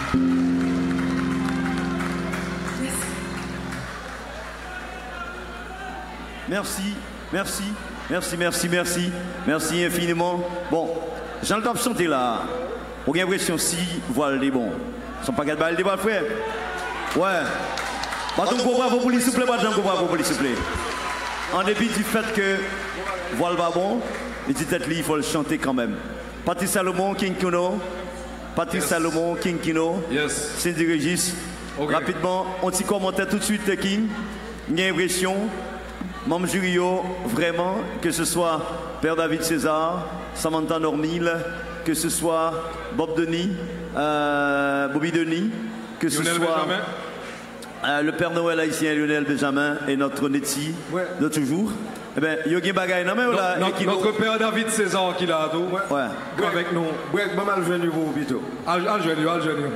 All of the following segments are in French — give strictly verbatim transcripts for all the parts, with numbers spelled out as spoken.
Merci, merci, merci, merci, merci, merci infiniment. Bon, j'en ai chanté là. Pour une impression si voilà les bons. Ils sont pas gâtés, les balles, frère. Ouais. Pas de bravo pour les souplés, pas de bravo pour les souplés. En dépit du fait que voilà pas bon, il dit peut-être il faut le chanter quand même. Patrice Salomon, King Kino. Patrice yes. Salomon, King Kino. Yes. Cindy Régis. Okay. Rapidement, on t'y commentait tout de suite, King. Une impression. Membre jury, vraiment, que ce soit Père David César, Samantha Normil, que ce soit Bob Denis, euh, Bobby Denis, que ce Lionel soit euh, le Père Noël haïtien Lionel Benjamin et notre Nettie ouais. de toujours. Eh bien, il y a des bagailles, non mais là, notre, notre Père David César qui l'a tout. Ouais. ouais. Break, avec nous. Break, pas mal venu vous, Bito. Al jeune, al jeune.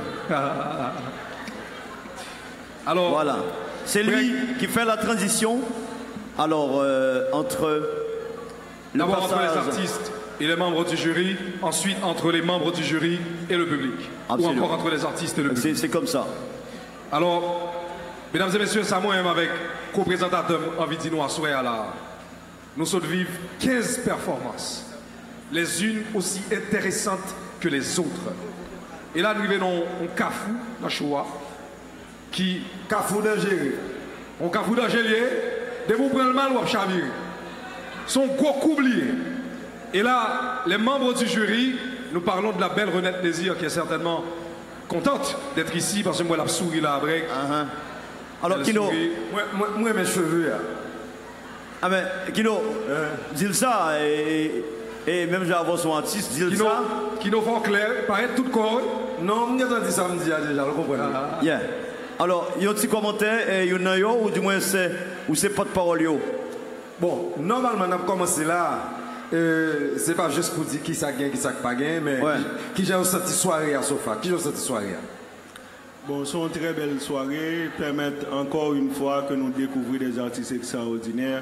Alors. Voilà. C'est lui break. qui fait la transition. Alors, euh, entre le D'abord passage... entre les artistes et les membres du jury, ensuite entre les membres du jury et le public. Absolument. Ou encore entre les artistes et le public. C'est comme ça. Alors, mesdames et messieurs, ça moi-même avec co-présentateur envie de dire nous à souhait à la... Nous sommes vivre quinze performances, les unes aussi intéressantes que les autres. Et là, nous venons en Cafou, dans Choua, qui... Cafou d'Angélier. On Cafou d'Angélier. De vous prendre le mal ou à chavirer. Son gros coublier. Et là, les membres du jury, nous parlons de la belle Renette Désir qui est certainement contente d'être ici parce que moi, la souris là, après. Uh-huh. Alors, Kino, moi, moi, moi, mes cheveux là. Ah, mais Kino, euh, dis ça, et, et même j'ai avoir son artiste, dis Kino, ça. Kino fort clair, paraît tout corps. Non, je ne dis ça déjà, vous comprenez. Ah. Yeah. Alors, il y a un petit commentaire, et il y en a ou du moins c'est ou c'est pas de parole. Bon, normalement, on a commencé là. Euh, c'est pas juste pour dire qui ça gagne, qui ça pas gagne, mais ouais. qui, qui j'ai ressenti soirée à Sofa. Qui j'ai ressenti soirée. Bon, c'est une très belle soirée. Permettre encore une fois que nous découvrions des artistes extraordinaires.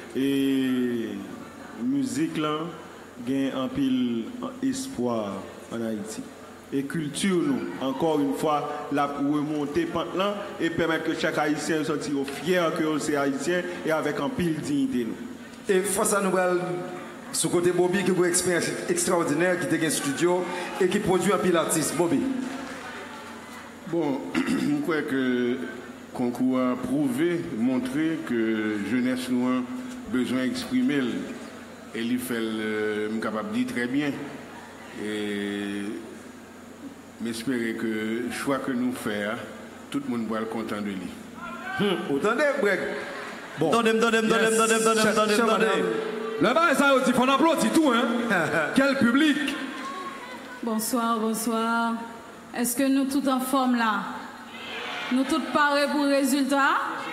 Et musique là, gagne un pile espoir en Haïti. Et culture nous, encore une fois, la remonter là et permettre que chaque Haïtien soit fier que c'est Haïtien et avec un pile dignité nous. Et face à nous, ce côté Bobby qui a une expérience extraordinaire, qui est un studio et qui produit un pile artiste. Bobby. Bon, je crois que le concours a prouvé, montré que jeunesse nous a besoin d'exprimer et il fait le capable de dire très bien. Et m'espérer que le choix que nous faisons, tout le monde va être content de lui. Hmm. Autant de break. Bon. Donnez-moi, donnez-moi, donnez-moi, donnez-moi, donnez-moi, donnez-moi. Là-bas, ça il faut en applaudir tout, hein. Quel public. Bonsoir, bonsoir. Est-ce que nous tous en forme là? Nous tous parés pour le résultat?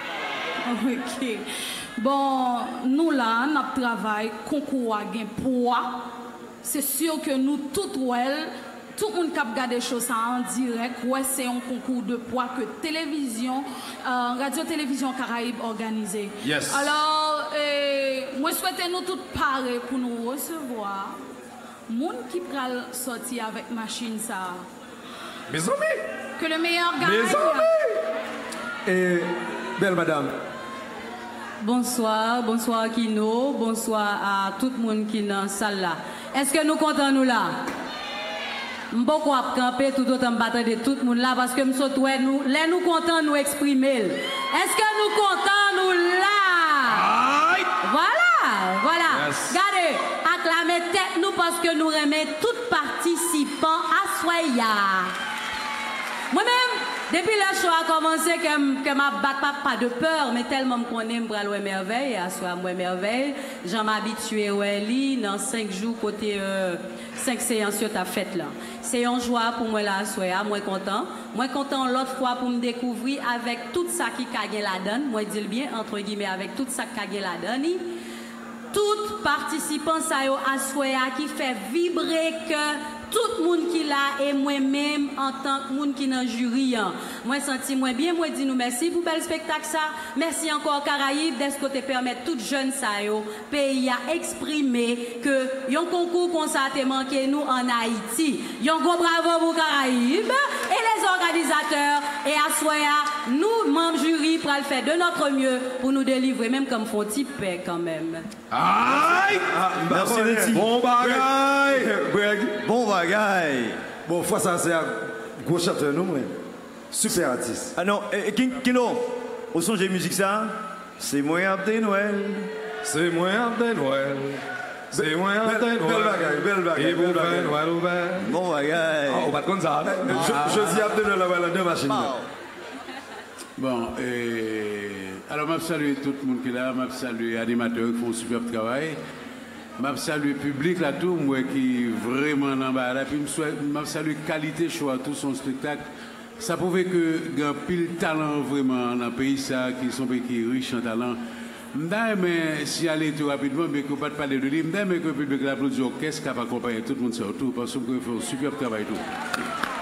Ok. Bon, nous là, notre travail, concours à gain poids. C'est sûr que nous tous, well, tout le monde qui a regardé choses en direct, ouais, c'est un concours de poids que télévision, euh, Radio-Télévision Caraïbe organisé. Yes. Alors, eh, moi, souhaite nous tous pareil pour nous recevoir. Moun qui pral sortir avec machine ça. Mes amis. Que le meilleur gagne. Mes amis. Et belle madame. Bonsoir, bonsoir Kino, bonsoir à tout le monde qui est dans la salle là. Est-ce que nous comptons nous là? Beaucoup à camper tout autant battre de tout le monde là parce que nous sommes nous, les nous comptons nous exprimer. Est-ce que nous comptons nous là? Aïe. Voilà, voilà. Yes. Regardez, acclamez tête nous parce que nous remettons tous participants à Soya. Moi-même, depuis le show a commencé, que je ne batte pas de peur, mais tellement je connais, je vais merveille, à soi, moi merveille. J'en m'habitue à lui dans cinq jours, côté euh, cinq séances que tu as faites là. C'est une joie pour moi là, à soi, moi content. Moi content l'autre fois pour me découvrir avec tout ça qui cague la donne, moi dis le bien, entre guillemets, avec tout ça qui cague la donne. Tout participant ça à soi qui fait vibrer que tout le monde qui l'a et moi-même en tant que monde qui est dans le jury. Moi, senti moi bien, moi dis nous merci pour bel spectacle ça. Merci encore Caraïbes d'être côté permettre tout jeune ça yo pays à exprimer que yon concours qu'on ça te manqué nous en Haïti. Yon gros bravo pour Caraïbes et les les organisateurs et à Soya, nous, membres jury, pour le faire de notre mieux pour nous délivrer, même comme font type quand même. Aïe! Ah, merci Letty. Bon bagaille! Bon bagaille! Bon, fois ça, c'est un gros chanteur, nous, ouais. Super artiste. Ah non, eh, Kino, au son de musique ça, c'est moi Abdé Noël. C'est moi Abdé Noël. C'est moi Abdé Noël. Belle bagaille, belle bagaille. Et vous faites Noël ouvert. Bon bagaille. Ah, on va comme ça. Je dis Abdé Noël, la deux machines. Bon, euh, alors je salue tout le monde qui est là, je salue les animateurs qui font un super travail. Je salue le public là tout, moi qui est vraiment en bas là. Puis je salue la qualité choix tout son spectacle. Ça prouve que il y a pile de talent vraiment dans le pays ça, qui sont pays qui riches en talent. Mais si aller tout rapidement, mais qu'on ne pas parler de lui, mais que le public l'applaudit au caisse qui va accompagner tout le monde sur tout, parce qu'on fait un super travail tout.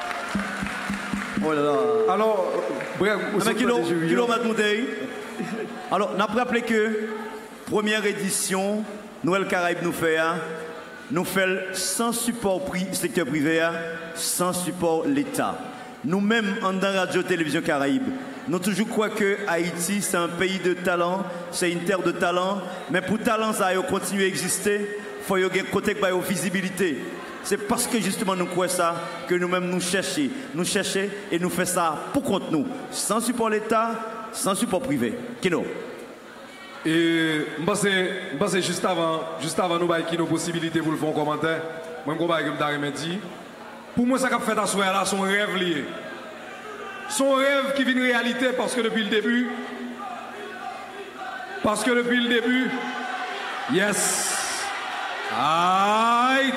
Oh là là. Alors, bref, mais Kilo, Kilo Matmoudei. Alors, on a rappelé que première édition, Noël Caraïbe nous fait, nous fait sans support pri, secteur privé, sans support l'État. Nous-mêmes, en dans Radio Télévision Caraïbe, nous toujours croyons que Haïti, c'est un pays de talent, c'est une terre de talent, mais pour talent, ça a continué à exister, il faut qu'il y ait côté de visibilité. C'est parce que justement nous croyons ça que nous-mêmes nous cherchons, nous cherchons et nous faisons ça pour contre nous, sans support l'État, sans support privé. Kino. Et je pense que juste avant, juste avant nous avons une possibilité pour le faire en commentaire, moi je vais dire, pour moi ça qu'a fait à ce là son rêve lié. Son rêve qui vit une réalité parce que depuis le début, parce que depuis le début, yes, aïe.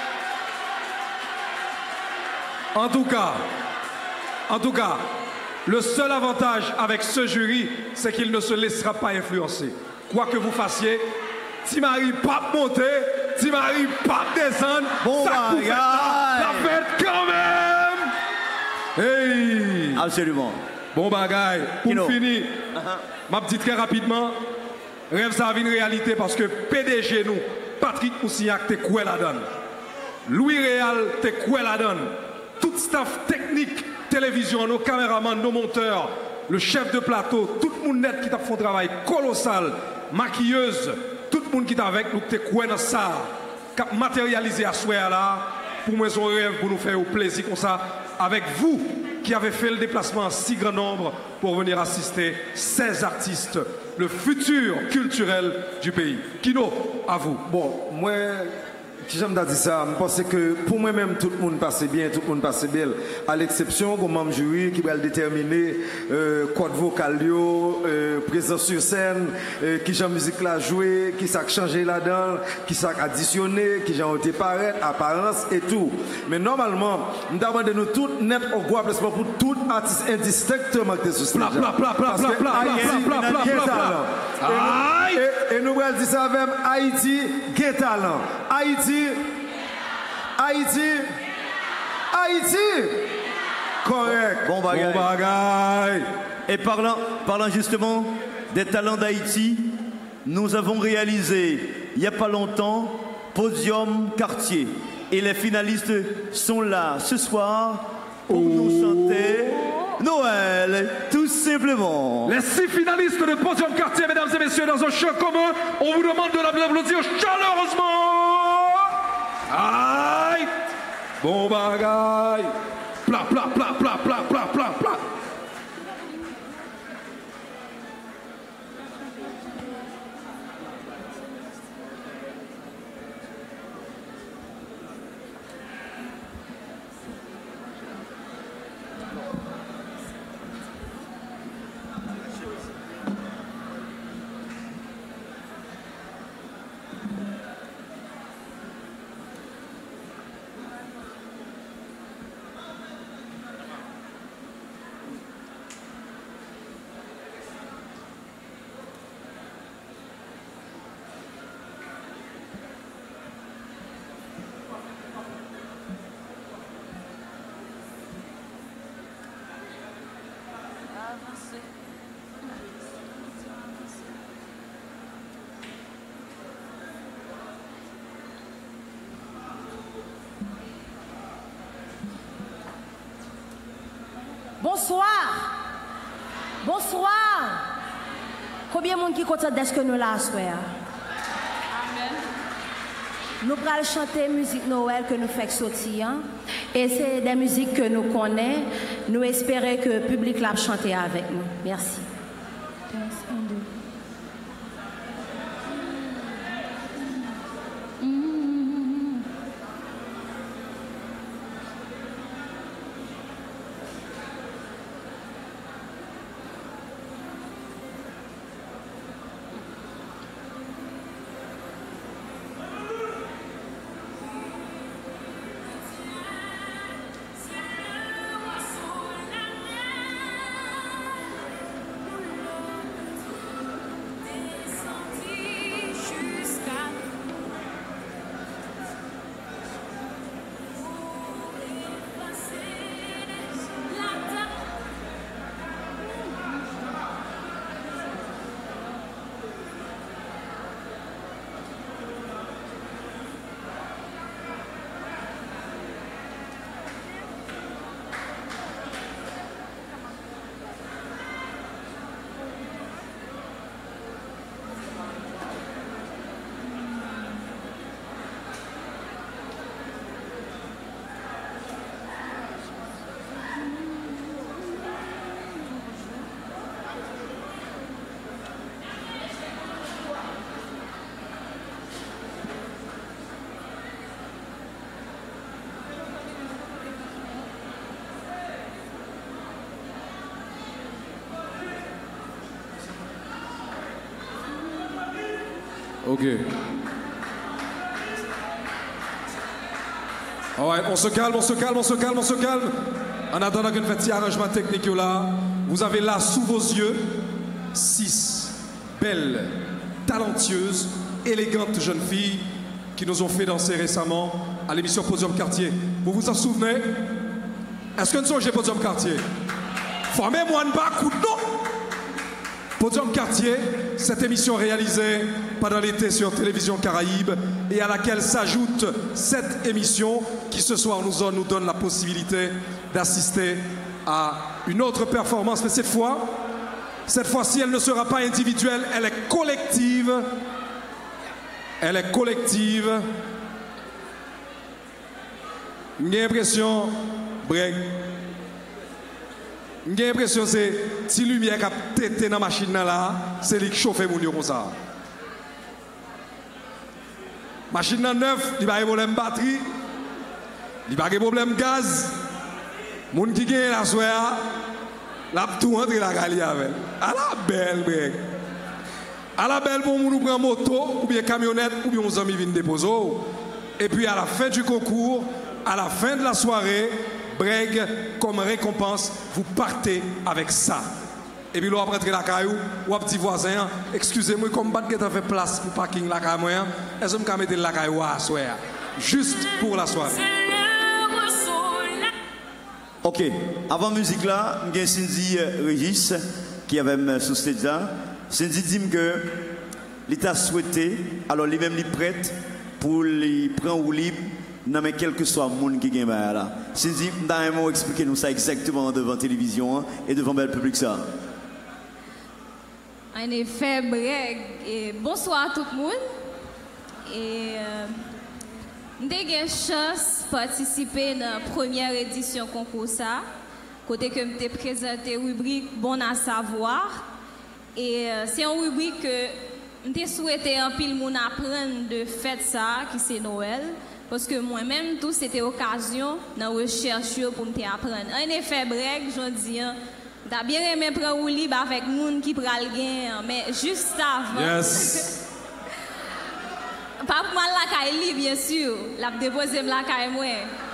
En tout cas, en tout cas, le seul avantage avec ce jury, c'est qu'il ne se laissera pas influencer. Quoi que vous fassiez, Timari pas monter, Timari pas descendre, bon ça vous fait la, la fête quand même. Hey. Absolument. Bon bagaille. Pour Kino. finir, uh-huh. ma petite très rapidement, rêve ça a une réalité parce que P D G nous, Patrick Moussignac, t'es quoi la donne. Louis Réal, t'es quoi la donne. Tout staff technique, télévision, nos caméramans, nos monteurs, le chef de plateau, tout le monde net qui t'a fait un travail colossal, maquilleuse, tout le monde qui est avec nous, qui est quoi dans ça, qui a matérialisé à soi là, pour moi son rêve, pour nous faire au plaisir comme ça, avec vous qui avez fait le déplacement en si grand nombre pour venir assister seize artistes, le futur culturel du pays. Kino, à vous. Bon, moi... Si j'aime dire ça, je pense que pour moi-même, tout le monde passe bien, tout le monde passe bien, à l'exception du membre jury qui va déterminer euh, code vocal, euh, présence sur scène, euh, qui j'ai musique là jouer, qui s'est changé là-dedans, qui s'est additionné, qui j'ai été paraître, apparence et tout. Mais normalement, nous demandons nous tout net au gros placement pour tout artiste indistinctement que ce soit. Pla, pla, pla, pla, pla, pla, pla, pla, pla. Et nous allons dire ça avec Haïti, gain talent. Haïti, Haïti, Haïti. Correct. Bon bagaille. Bon bagaille. Et parlant, parlant justement des talents d'Haïti, nous avons réalisé il n'y a pas longtemps Podium Quartier. Et les finalistes sont là ce soir pour nous chanter Noël, tout simplement. Les six finalistes de Podium Quartier, mesdames et messieurs, dans un show commun, on vous demande de l'applaudir chaleureusement. Aïe! Bon bagaille! Pla, pla, pla, pla, pla, pla, pla, pla. Bonsoir. Bonsoir. Combien de monde qui content d'être que nous là ce soir? Amen. Nous allons chanter musique Noël que nous faisons sortir. Et c'est des musiques que nous connaissons. Nous espérons que le public l'a chanté avec nous. Merci. Ok. Alright, on se calme, on se calme, on se calme, on se calme. En attendant que nous fassions arrangement technique là, vous avez là sous vos yeux six belles, talentueuses, élégantes jeunes filles qui nous ont fait danser récemment à l'émission Podium Quartier. Vous vous en souvenez? Est-ce que nous sommes chez Podium Quartier? Formez-moi un bas coup de nom. Podium Quartier, cette émission réalisée pendant l'été sur Télévision Caraïbe et à laquelle s'ajoute cette émission qui ce soir nous donne, nous donne la possibilité d'assister à une autre performance. Mais cette fois, cette fois-ci, elle ne sera pas individuelle, elle est collective. Elle est collective. J'ai l'impression, Breg, j'ai l'impression que c'est si lumière qui a tété dans la machine là, c'est lui qui chauffe mon comme ça. Machine neuve, il n'y a pas de problème batterie, il n'y a pas de problème gaz. Les gens qui gagnent la soirée, la tout rentre la galie avec. À la belle, Breg. À la belle, pour nous prendre moto, ou bien camionnette, ou bien nos amis viennent déposer. Et puis à la fin du concours, à la fin de la soirée, Breg, comme récompense, vous partez avec ça. Et puis là, après rentrer la caillou, ou un petit voisin, excusez-moi, comme je n'ai pas fait place pour parking la caillou, est-ce que je peux mettre la caillou à soir? Juste pour la soirée. Ok, avant la musique là, il y a Cindy Régis qui avait même sous stage là. Cindy dit que l'État souhaité, alors lui-même il prête pour les prendre ou libre, non mais quel que soit le monde qui gagne là. Cindy, d'ailleurs, expliquez nous ça exactement devant la télévision et devant le public ça. En effet, Breg, et bonsoir tout le monde. Et euh, j'ai eu la chance de participer à la première édition du concours. Côté que je présenté la rubrique Bon à savoir. Et euh, c'est une rubrique que je souhaité un pile monde apprendre de fête ça, qui c'est Noël. Parce que moi-même, tout c'était occasion de recherche pour me apprendre. En effet, Breg, je dis, t'as bien aimé prendre un libre avec les gens qui prennent le gain, mais juste avant. Yes. Pas pour moi la caille, bien sûr. La déposer la caille, moi.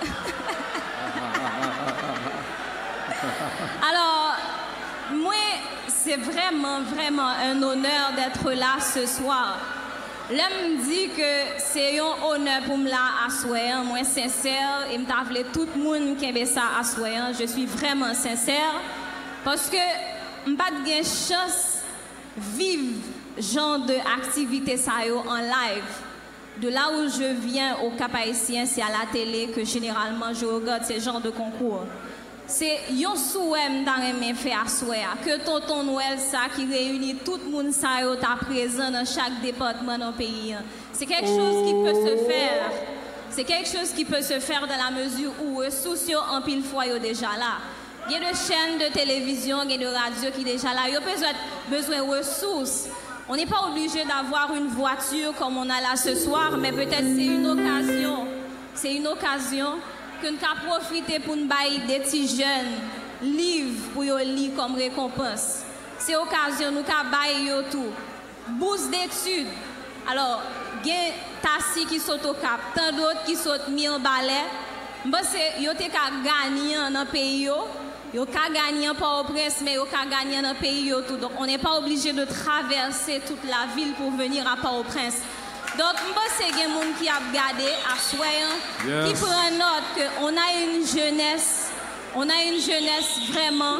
Alors, moi, c'est vraiment, vraiment un honneur d'être là ce soir. L'homme me dit que c'est un honneur pour me là asseoir, moi sincère, et me t'avler tout le monde qui aime ça asseoir. Je suis vraiment sincère parce que je pas de chance vivre genre d'activité ça en live. De là où je viens au Cap Haïtien, c'est à la télé que généralement je regarde ce genre de concours. c'est un souhait que faire à souhait que tonton Noël ça qui réunit tout le monde ça est présent dans chaque département dans le pays. C'est quelque chose qui peut se faire. C'est quelque chose qui peut se faire dans la mesure où les ressources en pile fois sont déjà là. Il y a des chaînes de télévision, il y a de radio qui sont déjà là. Il y a besoin, besoin de ressources. On n'est pas obligé d'avoir une voiture comme on a là ce soir, mais peut-être c'est une occasion. C'est une occasion que nous avons profité pour nous bailler des petits jeunes livres pour les lire comme récompense. C'est l'occasion nous avons bailler tout. Bourse d'études. Alors, il y a Tassi qui saute au cap, tant d'autres qui sautent mis en balai. C'est yo te ka gagner dans le pays. Yo ka gagner pas au prince, mais yo ka gagner dans le pays tout. Donc on n'est pas obligé de traverser toute la ville pour venir à Port-au-Prince. Donc c'est des gens qui a regardé à soyant, yes. Qui prend note qu'on a une jeunesse, on a une jeunesse vraiment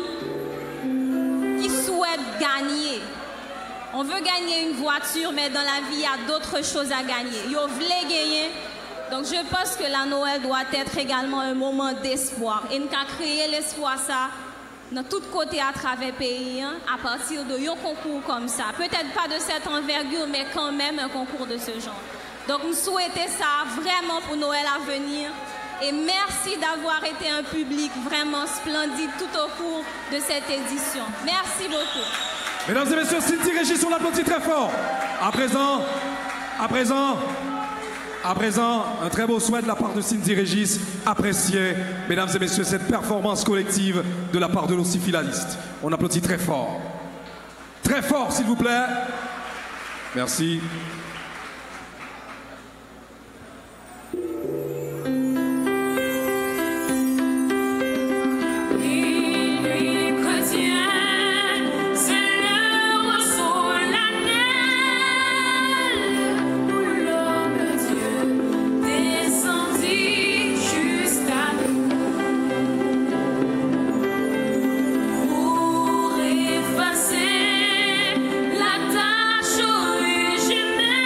qui souhaite gagner. On veut gagner une voiture, mais dans la vie, il y a d'autres choses à gagner. Yo voulez gagner. Donc je pense que la Noël doit être également un moment d'espoir. Et nous avons créé l'espoir ça dans tous côtés à travers le pays, hein, à partir de un concours comme ça. Peut-être pas de cette envergure, mais quand même un concours de ce genre. Donc nous souhaitons ça vraiment pour Noël à venir. Et merci d'avoir été un public vraiment splendide tout au cours de cette édition. Merci beaucoup. Mesdames et messieurs, Cindy Régis, on l'applaudit très fort. À présent, à présent... À présent, un très beau souhait de la part de Cindy Régis, apprécié, mesdames et messieurs, cette performance collective de la part de nos six finalistes. On applaudit très fort. Très fort, s'il vous plaît. Merci. La tâche originelle.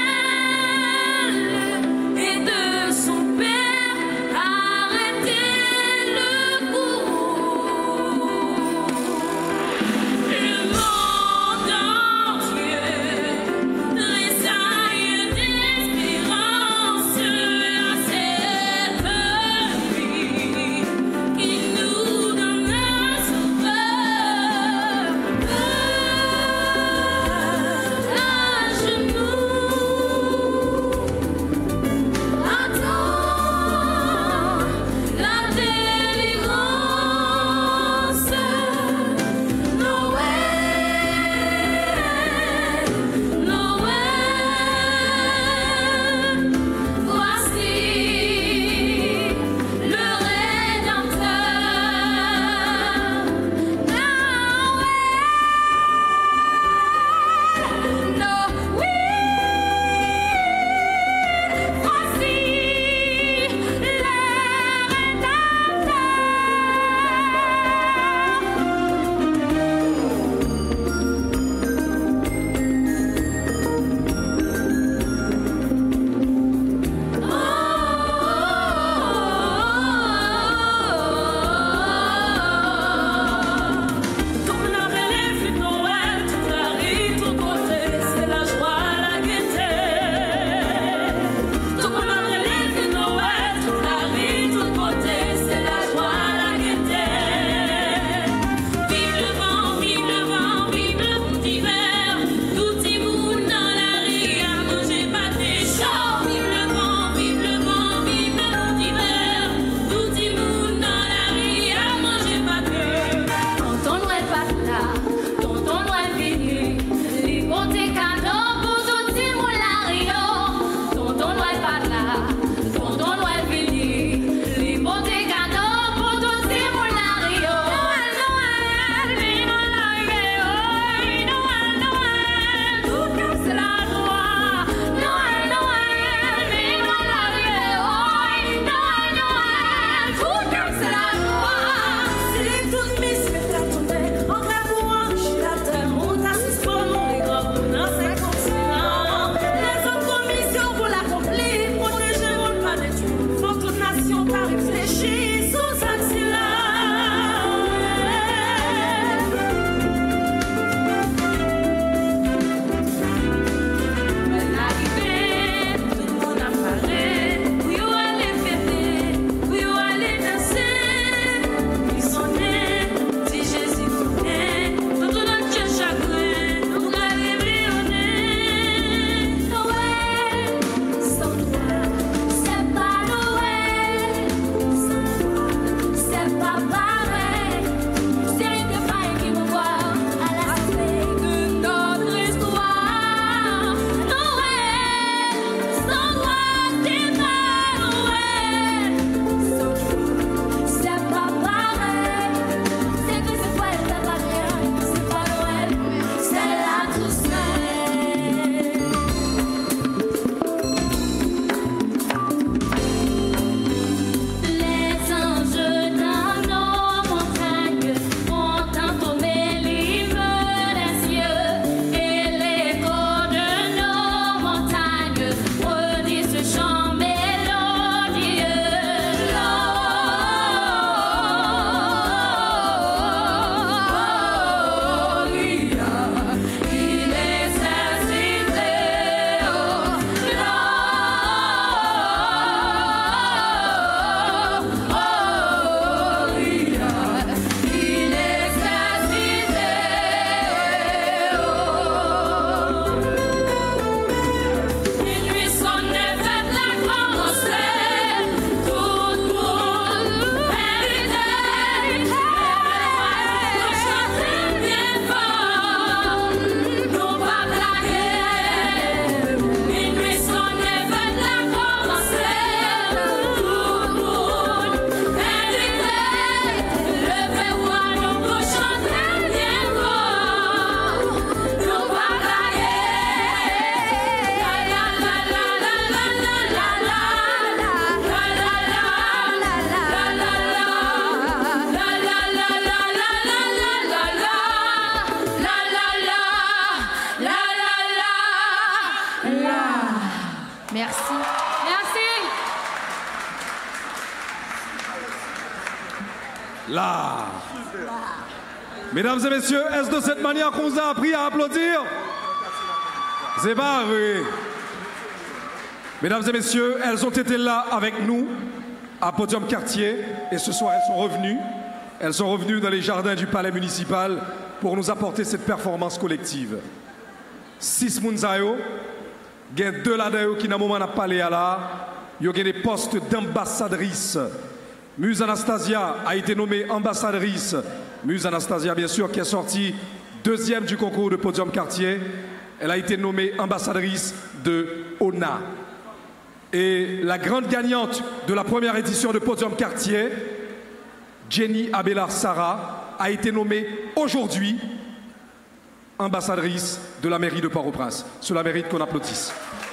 là. Mesdames et messieurs, est-ce de cette manière qu'on vous a appris à applaudir? C'est pas vrai. Mesdames et messieurs, elles ont été là avec nous à Podium Quartier et ce soir elles sont revenues. Elles sont revenues dans les jardins du palais municipal pour nous apporter cette performance collective. Six Mounzayo, il y a deux là-dedans qui n'ont pas parlé à là. Il y a des postes d'ambassadrice. Muse Anastasia a été nommée ambassadrice. Muse Anastasia, bien sûr, qui est sortie deuxième du concours de Podium Quartier. Elle a été nommée ambassadrice de O N A. Et la grande gagnante de la première édition de Podium Quartier, Jenny Abelard Sarah, a été nommée aujourd'hui ambassadrice de la mairie de Port-au-Prince. Cela mérite qu'on applaudisse.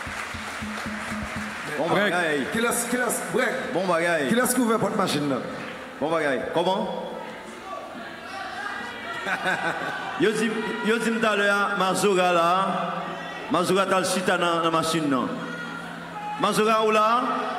Bon bagaille. Qui laisse, qui laisse, break. Bon bagaille. Qui laisse couvert votre machine là? Bon bagaille. Comment? Yo dit yo dit tout à l'heure Mazora là, Mazora t'a le chita dans la machine là. Mazora ou là?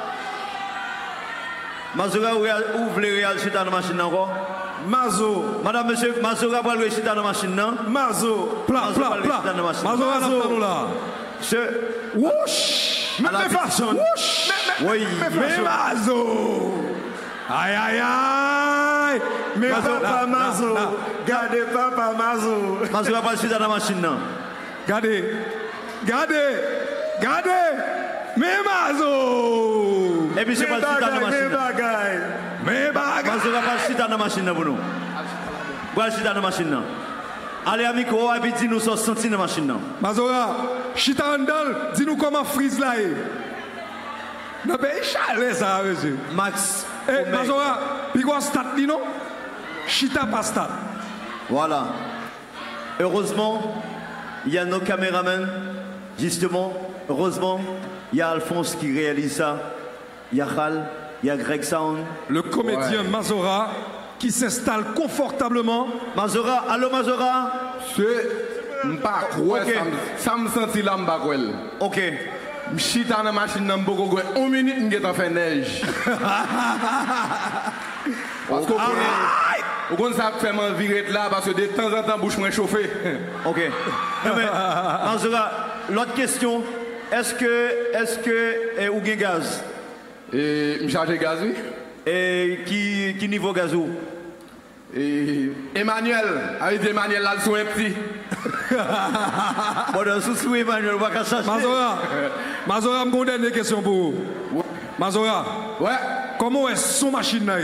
Mazora ou voulez le chita dans la machine encore? Mazo. Madame, monsieur, Mazora va le chita dans la machine là. Mazo. Plat, plat, plat. Mazora n'a pas là. Ce wouch. Mais façon. Wouch. Oui. Mais Mazo. Aïe aïe aïe. Mais papa Mazo. Gardez papa Mazo. Mazora va le chita dans la machine là. Gardez. Gardez. Gardez. Mais Mazo. Et puis c'est pas le chita dans la machine. Mais bagaille. Mais bagaille. Mazora va le chita dans la machine là pour nous. Va le chita dans la machine là. Allez, amico, et puis dis-nous ce senti dans la machine. Mazora, chita andal, dis-nous comment frise là est. Non, mais chalet ça, monsieur. Max. Eh, Mazora, puis quoi, stat, dis non? Chita pas stat. Voilà. Heureusement, il y a nos caméramans. Justement, heureusement, il y a Alphonse qui réalise ça. Il y a Khal, il y a Greg Sound. Le comédien ouais. Mazora qui s'installe confortablement. Mazora, allô Mazora? C'est pas quoi ça me sentit là m'pa quoi. OK. M'chita dans la machine dans beaucoup quoi. une minute m'geta fait neige. Parce que vous connaissez ça fait m'en virer là parce que de temps en temps bouche moins chauffée. OK. Non mais Mazora, l'autre question, est-ce que est-ce que ou gain gaz? Et m'charger gaz oui. Et qui, qui niveau gazou? Et Emmanuel, avec Emmanuel là, le son est petit. Bon, dans sous Emmanuel, on va pas chercher. Mazora, Mazora, je me donne une question pour vous. Mazora, ouais. Comment est son machine là?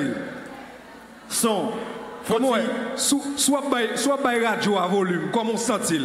Son. Comment est soit by, soit by radio à volume, comment sent-il?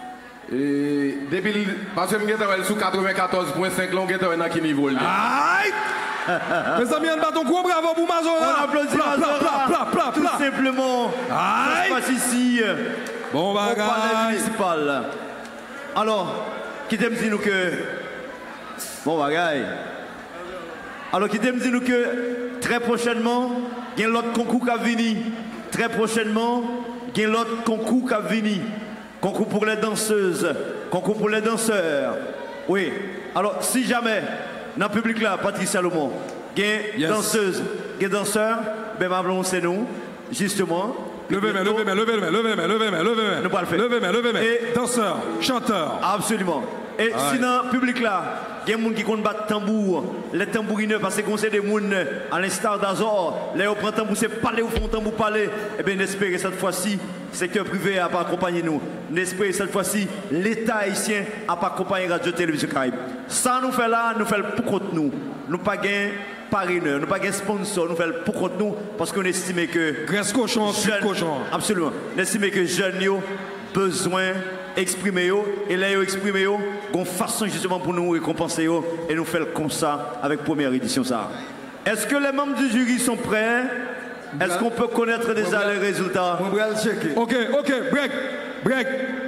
Et depuis, parce que je suis sous quatre-vingt-quatorze virgule cinq, là, on est à quel niveau? Aïe! Mes amis, on bat ton gros bravo pour Mazora. On applaudit pla, Mazora. Pla, pla, pla, Tout pla. simplement. Aïe! Ça se passe ici. Bon bagaille. Au palais municipal. Alors, qui t'aime dire nous que... Bon bagaille. Alors, qui t'aime dire nous que très prochainement, il y a l'autre concours qui va venir. Très prochainement, il y a l'autre concours qui va venir. Concours pour les danseuses, concours pour les danseurs. Oui. Alors, si jamais, dans le public là, Patrice Salomon, il y a yes. danseuse, il y a danseur, ben, m'appelons c'est nous, justement. Levez main, levez main, levez main, levez main, levez main, levez main. Nous pas le faire. Levez main, levez main. Et danseur, chanteur. Absolument. Et ah, si dans le public là, il y a des gens qui comptent battre tambour, les tambourineurs, parce qu'on sait des gens, à l'instar d'Azor, les gens qui prennent tambour, c'est parler ou font tambour parler. Eh bien, n'espérez cette fois-ci, secteur privé n'a pas accompagné nous. N'espérez cette fois-ci, l'État haïtien n'a pas accompagné Radio-Télévision Caraïbe. Ça nous fait là, nous fait pour contre nous. Nous pas gain parraineur, nous pas gain sponsor, nous fait pour contre nous, parce qu'on estime que. Graisse cochon, sucre cochon. Absolument. On estime que jeunes ont besoin exprimer et là ils exprimer une façon justement pour nous récompenser et nous faire comme ça avec première édition ça. Est-ce que les membres du jury sont prêts? Est-ce qu'on peut connaître déjà les résultats? Ok, ok, break, break.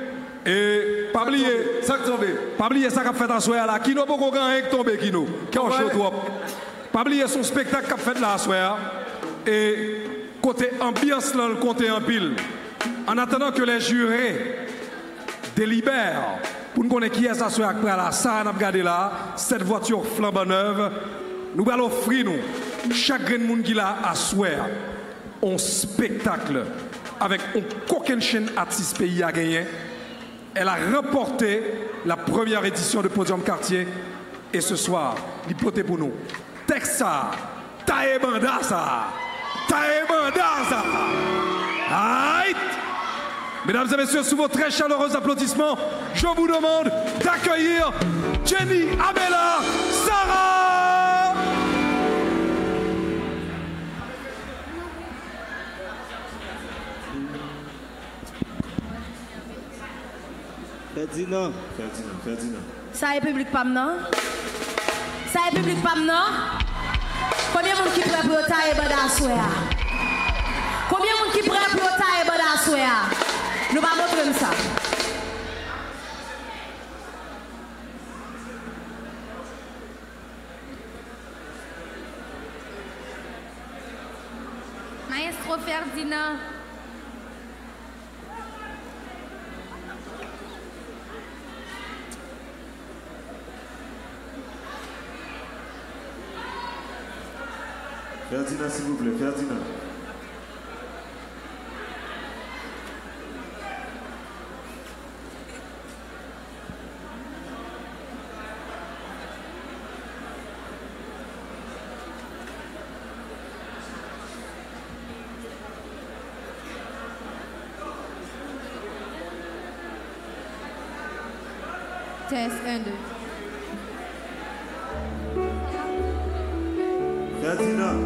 Et pas oublier, ça tombe. Pas oublier ça qu'a fait en soirée là. Qui n'a pas encore gagné tomber qui nous. Qui a chaud trop. Pas oublier son spectacle qu'a fait là soirée. Et côté ambiance là, le côté en pile. En attendant que les jurés délibèrent pour nous connaître qui est ça sur après là, ça on a regardé là, cette voiture flambant neuve, nous allons offrir nous chaque grain de monde qui l'a à souhait. un spectacle avec aucune chaîne artiste pays à gagner. Elle a remporté la première édition de Podium Quartier et ce soir, l'hypothèse pour nous. Texas, Taïbandasa, Taïbandasa. Aïe! Mesdames et messieurs, sous vos très chaleureux applaudissements, je vous demande d'accueillir Jenny Abella Sarah. Ferdinand, Ferdinand, Ferdinand. Ça est public pas non? Ça est public pas non? Combien de monde qui prêt pour tailler bada soya? Combien de monde qui prêt pour tailler bada soya? Nous allons montrer ça. Maestro Ferdinand. Ferdinand, s'il vous plaît, Ferdinand. Test un, deux. Ferdinand.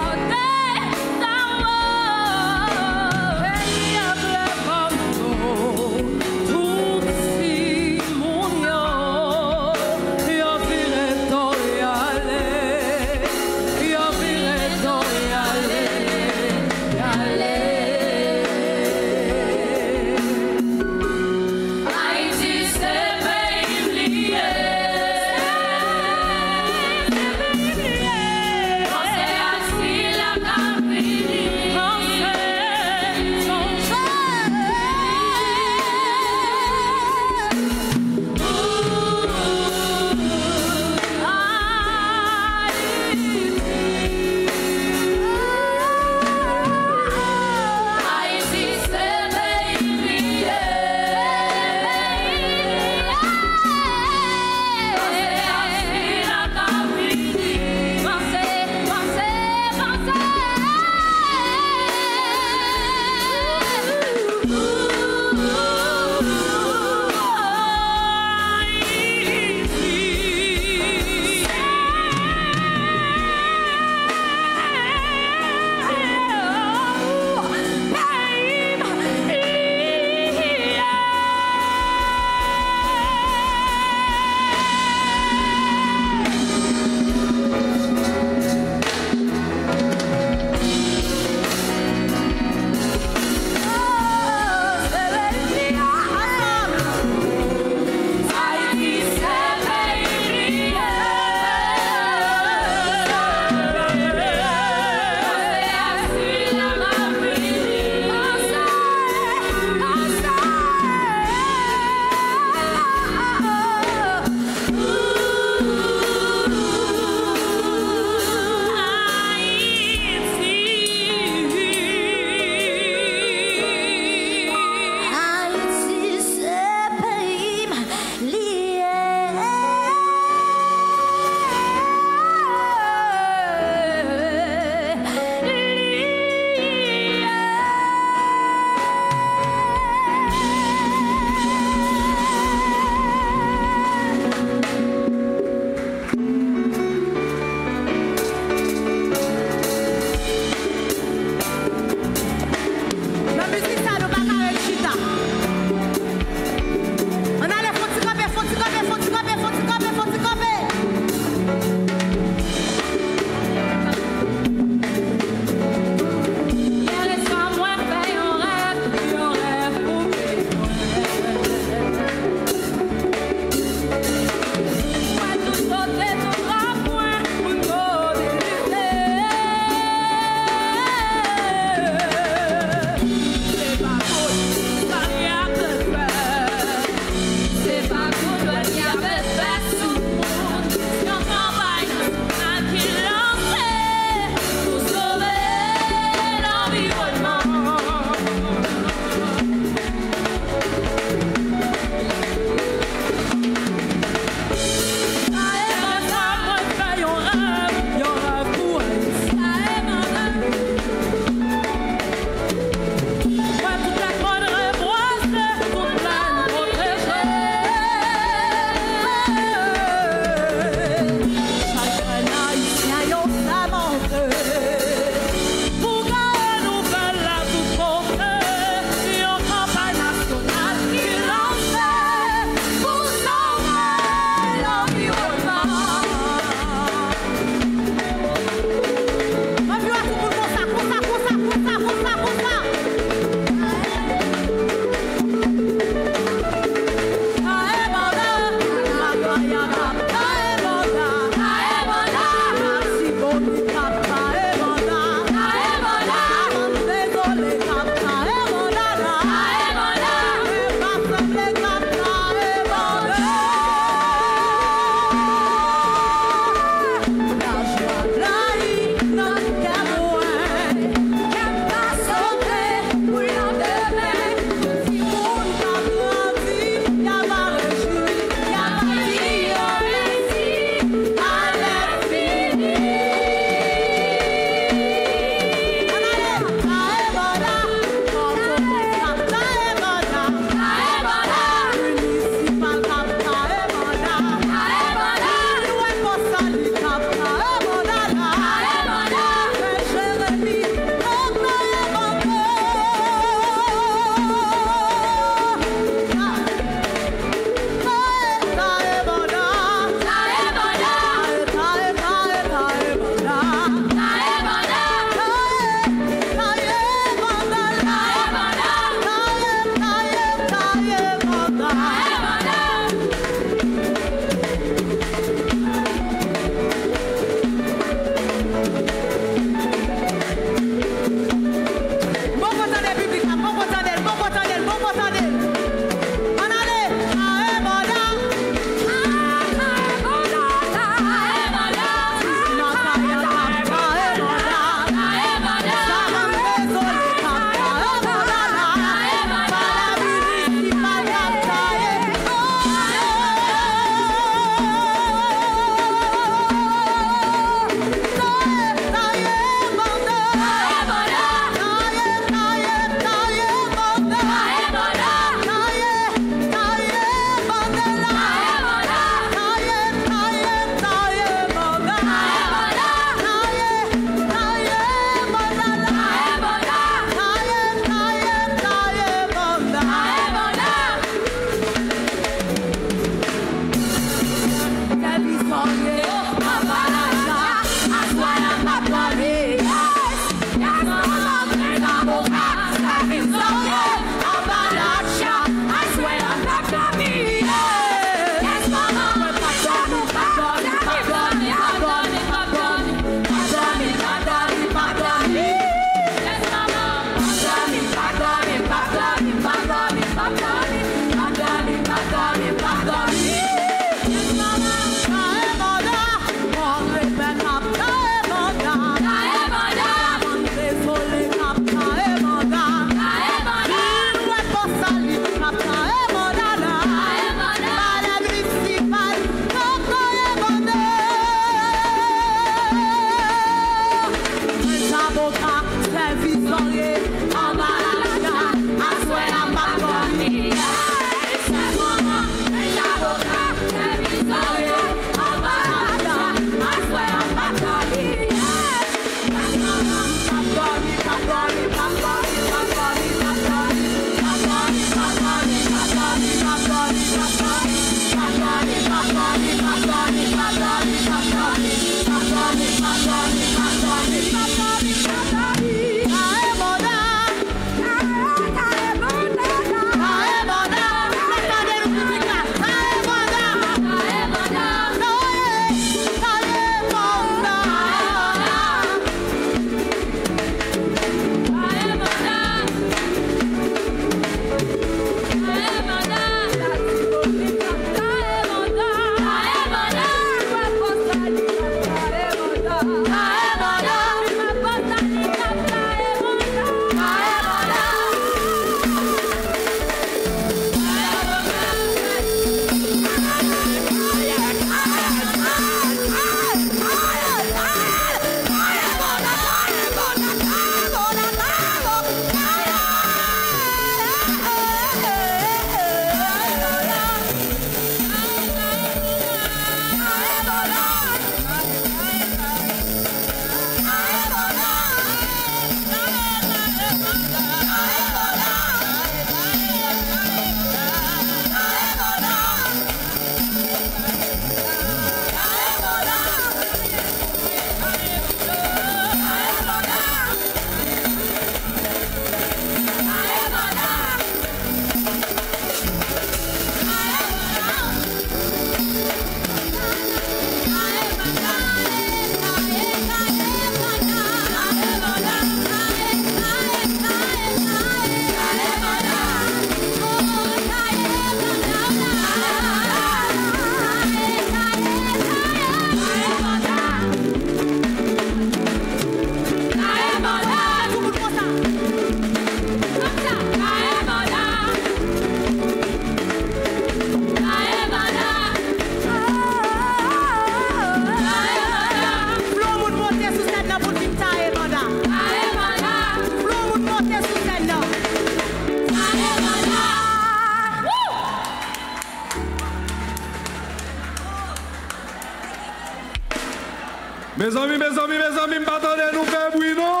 Mes amis, mes amis, mes amis, m'attendez, nous faire bruit, non?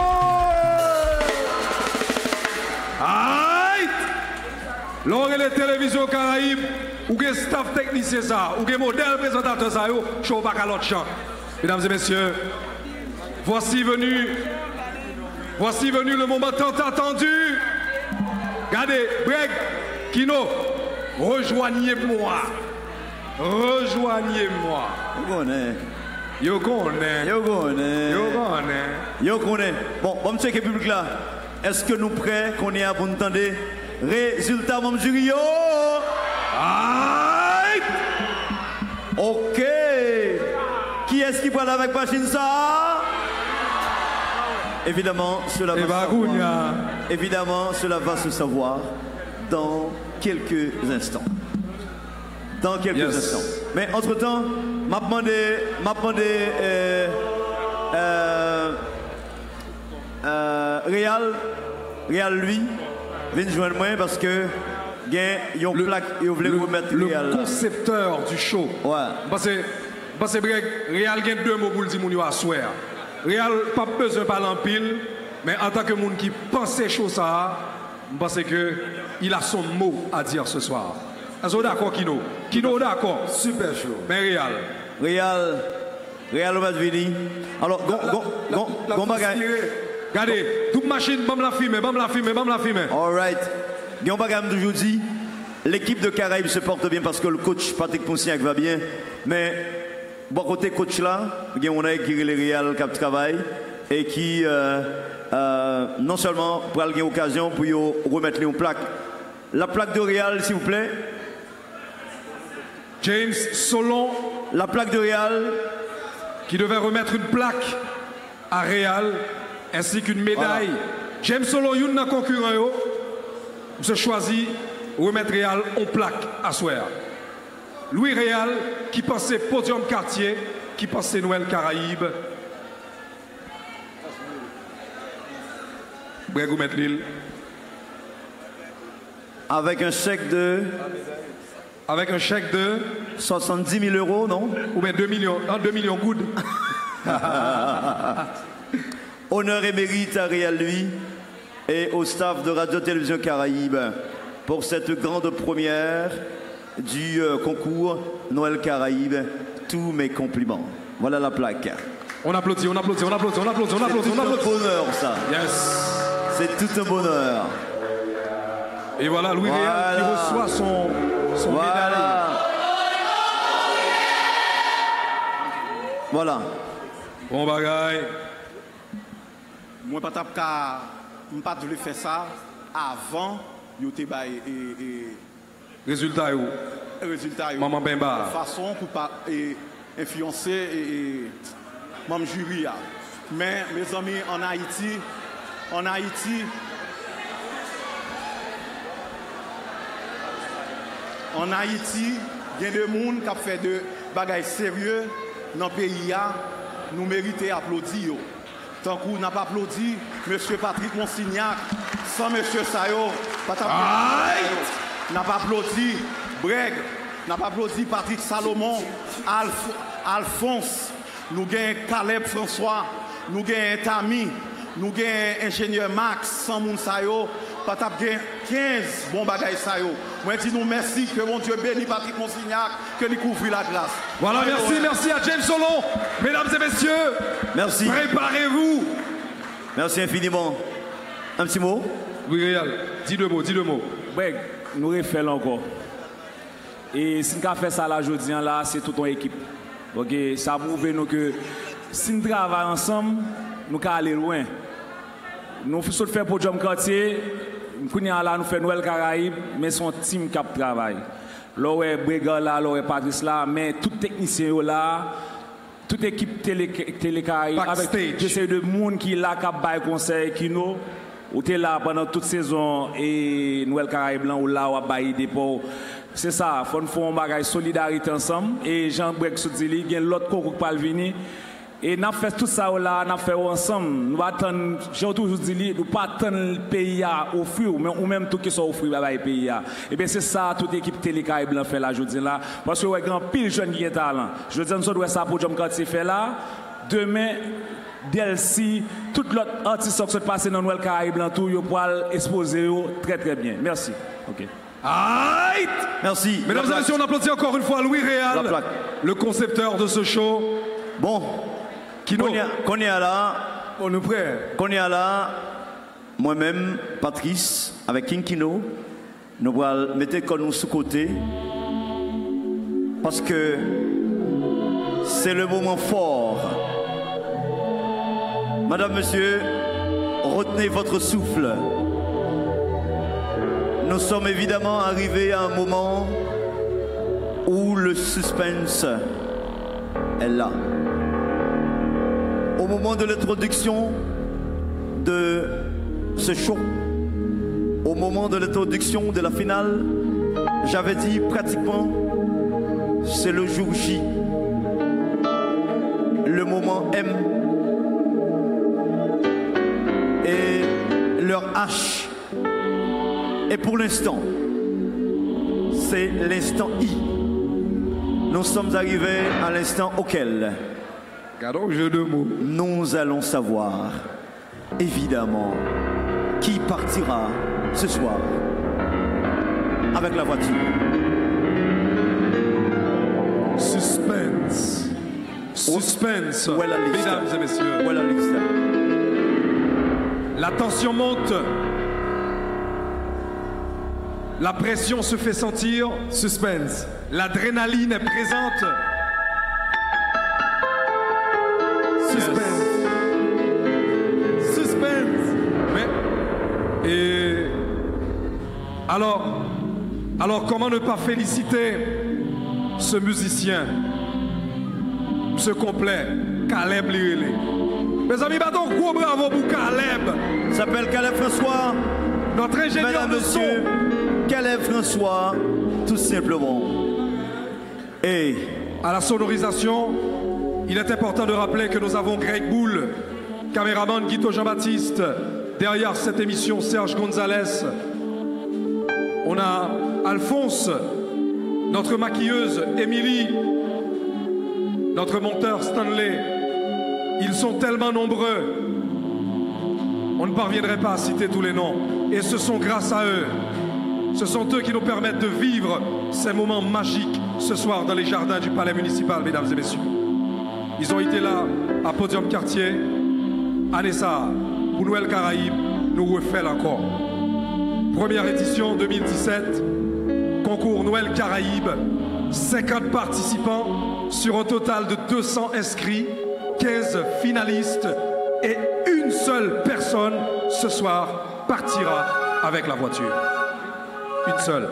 Aïe! L'on les télévisions Caraïbes, ou les staff technicien ça, ou les modèles présentateurs ça, je suis pas à l'autre champ. Mesdames et messieurs, voici venu, voici venu le moment tant attendu. Regardez, Breg, Kino, rejoignez-moi. Rejoignez-moi. Yo connaît. Yo connaît. Yo connaît. Yo connaît. Bon, bon, monsieur le public là, est-ce que nous prêts qu'on est à vous entendre? Résultat, mon jury. Yo! Aïe! Ok. Qui est-ce qui parle avec machine ça? Évidemment, cela va se savoir. Évidemment, cela va se savoir dans quelques instants. Dans quelques yes. instants. Mais entre-temps, m'a demandé, m'a demandé euh, euh, euh, Réal, Réal lui, vient joindre moi parce que il y a une plaque, il voulait remettre le Réal. Le concepteur là. Du show. Ouais. Parce que, parce que Réal a deux mots pour le dire à soir. Réal pas besoin de parler en pile, mais en tant que monde qui pensait chaud ça, parce que il a son mot à dire ce soir. Est-ce que vous d'accord, Kino? Kino, d'accord? Super chaud. Mais Réal. Réal. Réal va venir. Alors, gon, gon, gon, gon bagay. Regardez, toute machine, bam la filmer, bam la filmer, bam la filmer. All right. Gon bagay m'a toujours dit, l'équipe de Caraïbes se porte bien parce que le coach Patrick Ponsiac va bien. Mais, bon côté coach là, on a qui les Réal qui travaille et qui, euh, euh, non seulement pour avoir l'occasion pour remettre les plaques. La plaque de Réal, s'il vous plaît. James Solon, la plaque de Réal, qui devait remettre une plaque à Réal, ainsi qu'une médaille. Voilà. James Solon, il y a un concurrent, se choisit remettre Réal en plaque à soir. Louis Réal, qui pensait Podium Quartier, qui pensait Noël Caraïbes. Brégou mettre l'île. Avec un chèque de... Avec un chèque de soixante-dix mille euros, non? Ou bien deux millions, non, deux millions good. Honneur et mérite à Réal lui et au staff de Radio-Télévision Caraïbes pour cette grande première du euh, concours Noël Caraïbes. Tous mes compliments. Voilà la plaque. On applaudit, on applaudit, on applaudit, on applaudit, on applaudit, on applaudit. C'est tout un bonheur, ça. Yes. C'est tout un bonheur. Et voilà Louis voilà. Réal qui reçoit son, son voilà. médaille. Voilà. Bon bagaille. Moi, pas tap ka, pas de faire ça avant, yo te bay et, et résultat yo. Résultat yo. Maman Bemba. De façon pour pas et influencer et, et même jury. Mais mes amis en Haïti, en Haïti, en Haïti, il y a des gens qui ont fait de bagages sérieux dans le pays. Nous méritons d'applaudir. Tant qu'on n'a pas applaudi M. Patrick Monsignac, sans M. Sayo, n'a pas applaudi Breg, n'a pas applaudi Patrick Salomon, Alf, Alphonse, nous avons Caleb François, nous avons Tami, nous avons ingénieur Max, sans moun Sayo, pas quinze bons bagages Sayo. Moi, je dis nous merci, que mon Dieu bénisse Patrick Monsignac, que nous couvre la grâce. Voilà, merci, merci à James Solon. Mesdames et messieurs, merci. Préparez-vous. Merci infiniment. Un petit mot? Oui, Réal, dis deux mots, dis deux mots. Breg, nous refaisons encore. Et si nous avons fait ça là, aujourd'hui, là, c'est toute une équipe. Ok, ça prouve nous que si nous travaillons ensemble, nous pouvons aller loin. Nous faisons faire pour Jom Quartier, nous faisons Noël Caraïbes, mais son team qui travaille. Là, Brega là, là, Patrice là, mais tout technicien là, toute équipe télé, télé Caraïbes, avec j'essaie de monde qui là, qui bail conseil, qui nous, ou t'es là pendant toute saison et Noël Caraïbes là, ou là, ou bail dépôt. C'est ça, il faut faire un bagage solidarité ensemble. Et Jean-Brec Soutili, il y a l'autre concours qui va venir. Et nous fait tout ça là, nous fait ensemble. Nous attendons, j'ai toujours dit, nous pas attendre le pays à offrir, mais ou même tout qui soit offert par le pays. Et bien c'est ça, toute l'équipe Télécaïbe blanc fait là, je dis là. Parce que il y a grand pile jeunes qui ont talent. Je dis, nous doit ça pour Jom Quartier fait là. Demain, Delcy, tout l'autre artiste qui se passe dans Noël Caraïbe blanc, tout, ils pourront exposer très très bien. Merci. Ok. Aïe! Merci. Mesdames et messieurs, on applaudit encore une fois Louis Réal, le concepteur de ce show. Bon. Kino. Qu'on est là, on nous prêt. Qu'on est là, moi-même, Patrice, avec King Kino, nous allons mettre nous sous côté parce que c'est le moment fort. Madame, monsieur, retenez votre souffle. Nous sommes évidemment arrivés à un moment où le suspense est là. Au moment de l'introduction de ce show, au moment de l'introduction de la finale, j'avais dit pratiquement, c'est le jour J, le moment M et leur H. Et pour l'instant, c'est l'instant I. Nous sommes arrivés à l'instant auquel jeu de mots. Nous allons savoir, évidemment, qui partira ce soir avec la voiture. Suspense. Suspense. Où est la liste? Mesdames et messieurs. Où est la liste? La tension monte. La pression se fait sentir. Suspense. L'adrénaline est présente. Suspense. Suspense. Mais, et alors, alors comment ne pas féliciter ce musicien, ce complet, Caleb Lirele. Mes amis, battons gros bravo pour Caleb. Il s'appelle Caleb François. Notre ingénieur Mesdames, de messieurs, son. Caleb François, tout simplement. Et à la sonorisation, il est important de rappeler que nous avons Greg Boulle, caméraman Guito Jean-Baptiste, derrière cette émission Serge Gonzalez. On a Alphonse, notre maquilleuse Émilie, notre monteur Stanley. Ils sont tellement nombreux, on ne parviendrait pas à citer tous les noms. Et ce sont grâce à eux Ce sont eux qui nous permettent de vivre ces moments magiques ce soir dans les jardins du palais municipal, mesdames et messieurs. Ils ont été là à Podium Quartier, à Nessa, pour Noël Caraïbe, nous refait encore. Première édition deux mille dix-sept, concours Noël Caraïbe, cinquante participants sur un total de deux cents inscrits, quinze finalistes et une seule personne ce soir partira avec la voiture. Une seule.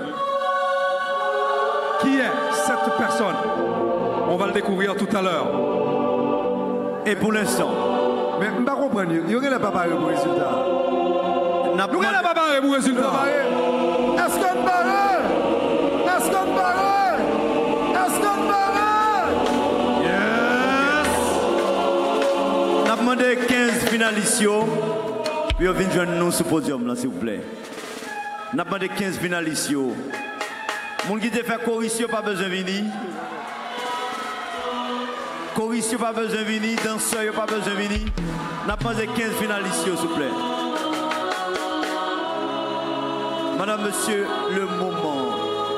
Qui est cette personne? On va le découvrir tout à l'heure. Et pour l'instant. Mais je ne comprends pas. Il y aurait pas parlé pour le résultat. Nous n'avons pas parlé pour le résultat. Est-ce qu'on parle? Est-ce qu'on parle? Est-ce qu'on parle? Yes! On a demandé quinze finalistes. Puis on vient de joindre nous sur le podium, là, s'il vous plaît. On a demandé quinze finalistes. Les gens qui ont fait choriste, pas besoin de venir. Choriste, pas besoin de venir. Danseur, pas besoin de venir. On a demandé quinze finalistes, s'il vous plaît. Madame, monsieur, le moment.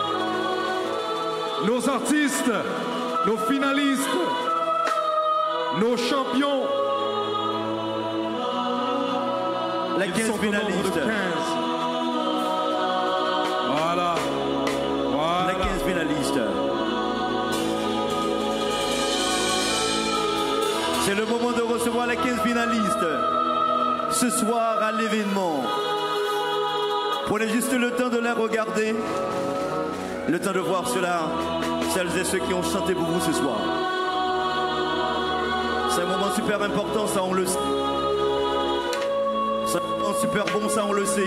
Nos artistes, nos finalistes, nos champions. Les quinze finalistes. Voilà. Voilà. Les quinze finalistes. C'est le moment de recevoir les quinze finalistes. Ce soir à l'événement. Prenez juste le temps de les regarder. Le temps de voir cela. Celles et ceux qui ont chanté pour vous ce soir. C'est un moment super important, ça on le sait. C'est un moment super bon, ça on le sait.